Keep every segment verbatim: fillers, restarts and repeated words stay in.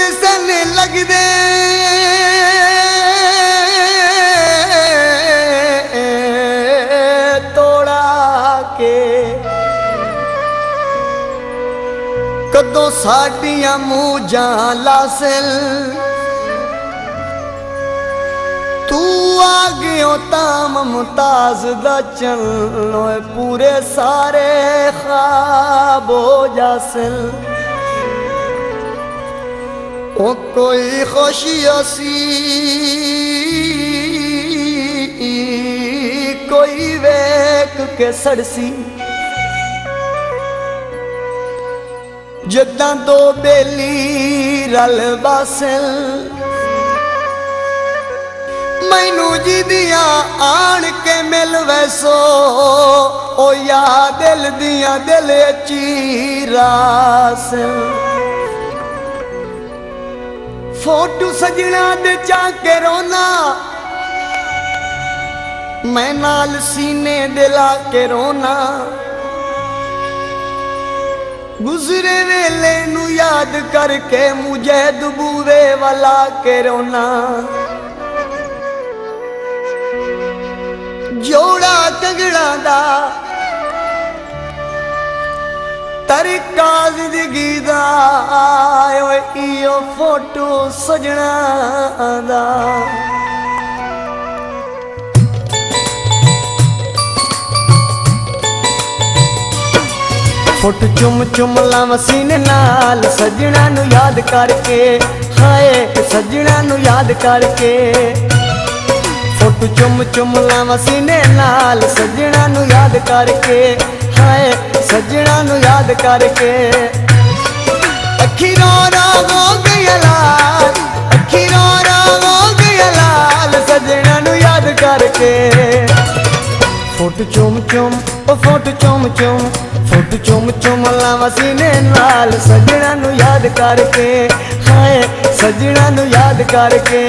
सन लगदे तोड़ा के कदों साडियां मूंझां लासिल तू आ गयो ताम मुमताज दा चलो पूरे सारे ख्वाब हो जासिल ओ कोई खुशी असी कोई वेख के सड़सी जदां दो बेली रल बासिल मैनू जी दिया आन के मिल वैसो ओ या दिल दिया दिल चीरास फोटू सजना दे चाके रोना मैं नाल सीने दिला के रोना गुजरे वेले नू याद करके मुझे दुबूवे वाला के रोना जोड़ा तगड़ा दा तरीका जिंदगी दा इयो फोटो सजना दा फोटो चुम चुम लाव सीने नाल सजना नू याद करके हाय सजना नू याद करके फोटो चुम चुम लावा सीने नाल सजना नू याद करके हाय सजना नू याद करके अखी रो रो हो गया लाल अखी रो रो हो गया लाल सजना नू याद करके फोटो चुम चुम ओ फोटो चुम चुम फोटो चुम चुम लावा सीने नाल सजना नू याद करके हाय सजना नू याद करके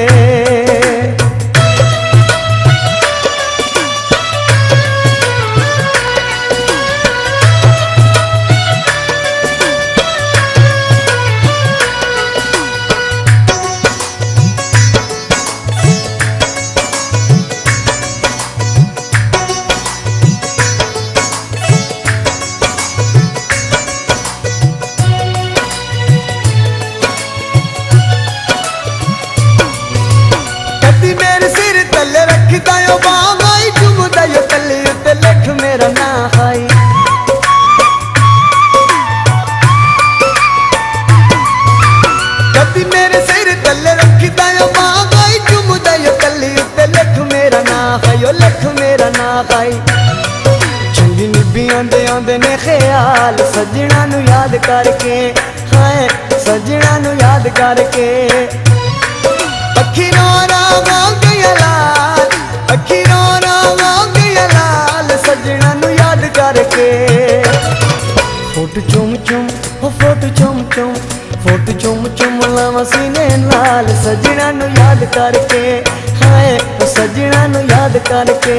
चंगी निभी आंदे आंदे ने ख्याल सजना नू याद करके हाय सजना नू याद करके अखी रो रो हो गया लाल अखी रो रो हो गया लाल सजना नू याद करके फोटो चुम चुम हो फोटो चुम चुम फोटो चुम चुम लावा सीने नाल सजना नू याद करके हाय सजना नू याद करके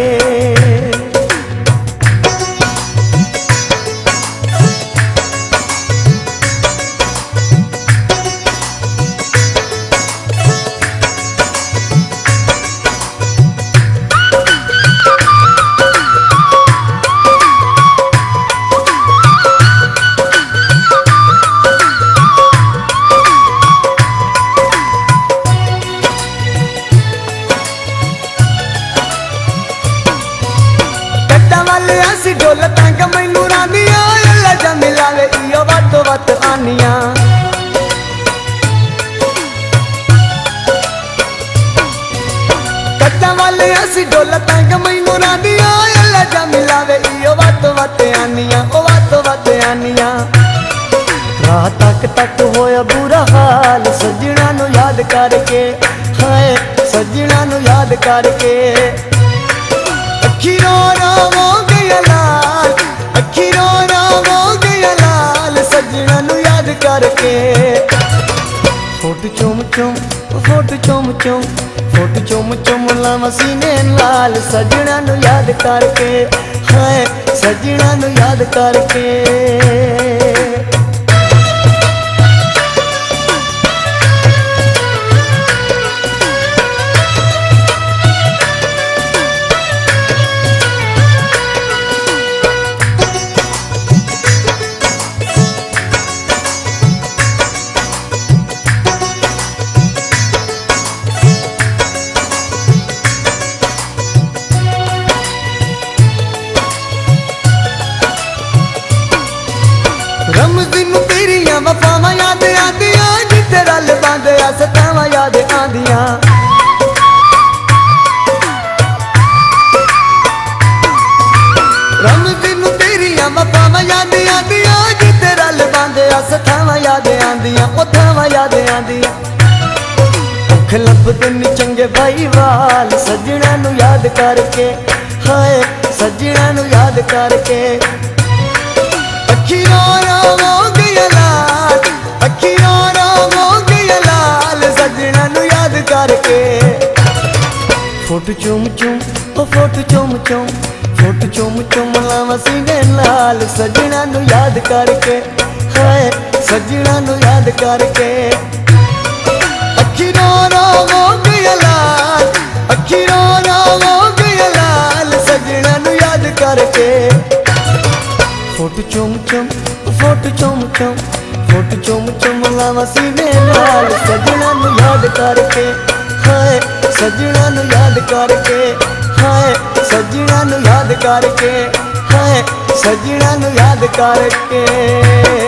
आनिया कच्चा वाले असी डोलत मैनू रानिया अल्लाह जा मिलावे इयो बात बात आनिया ओ बात बात आनिया रात तक तक होया बुरा हाल सजना नू याद करके हाय सजना नू याद करके अखी रो रो हो गया लाल अखी रो रो हो गया लाल सजना नू याद करके फोटो चुम चुम फोटो चुम चुम फोटो चुम चुम लावा सीने लाल सजना नू याद करके हाय सजना नू याद करके उठावा याद आंदी भुख लभदे नी चंगे भाई वाल सजना नू याद करके हाय सजना नू याद करके अखियों रो गया लाल अखियों रो गया लाल सजना नू याद करके फोटो चुम चुम ओ फोटो चुम चुम फोटो चुम चुम लावा सीने लाल सजना नू याद करके हाय सजना नू याद करके अखियों रो गया लाल अखियों रो गया लाल सजना नू याद करके फोटो चुम चुम फोटो चुम चुम फोटो चुम चुम लावा सीने लाल सजना नू याद करके हाय सजना नू याद करके हाय सजना नू याद करके हाय सजना नू याद करके।